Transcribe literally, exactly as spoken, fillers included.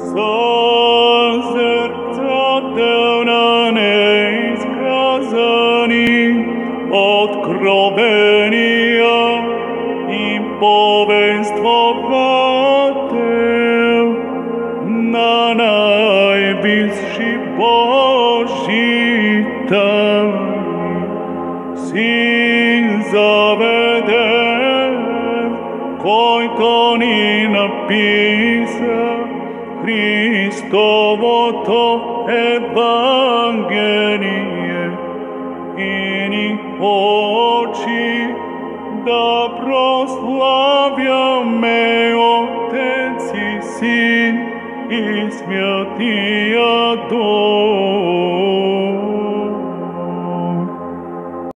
Созерцательно неизказани откровения им повествовател на най-висши Божии тайни Син заведен, който ни написа Христовото Евангелие и ни учи да прославяме Отец и Син и Святия Дух.